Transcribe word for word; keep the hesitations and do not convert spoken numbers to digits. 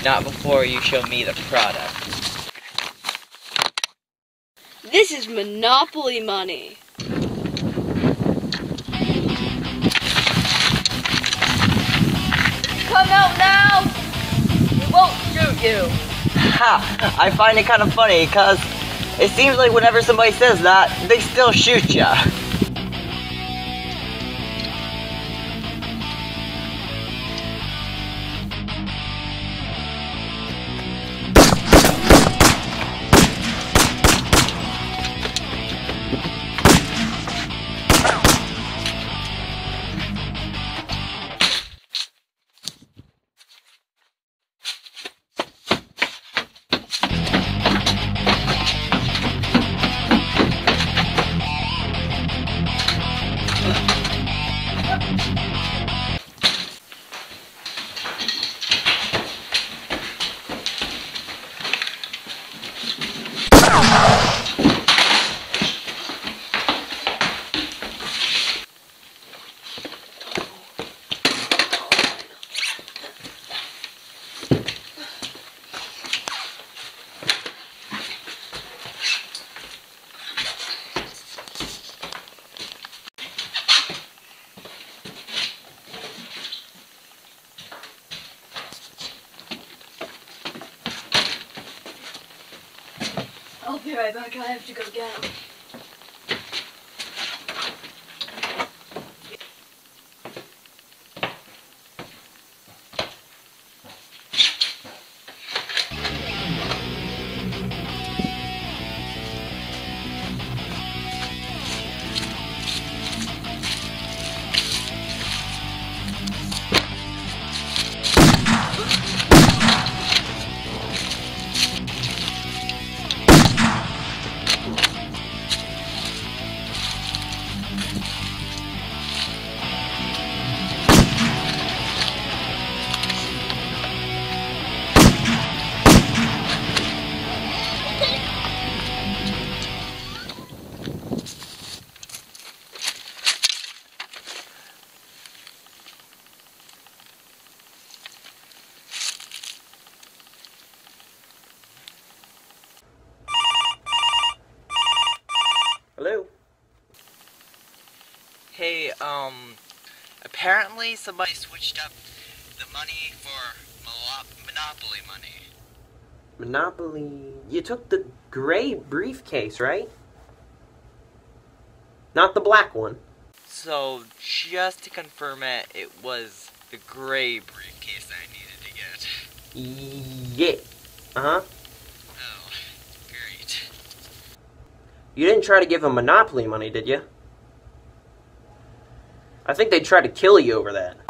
Not before you show me the product. This is Monopoly money. Come out now! We won't shoot you. Ha! I find it kind of funny, because it seems like whenever somebody says that, they still shoot ya. I'll be right back. I have to go get him. Hello? Hey, um, apparently somebody switched up the money for Monopoly money. Monopoly? You took the gray briefcase, right? Not the black one. So, just to confirm it, it was the gray briefcase I needed to get. Yeah. Uh-huh. Oh, great. You didn't try to give him Monopoly money, did you? I think they tried to kill you over that.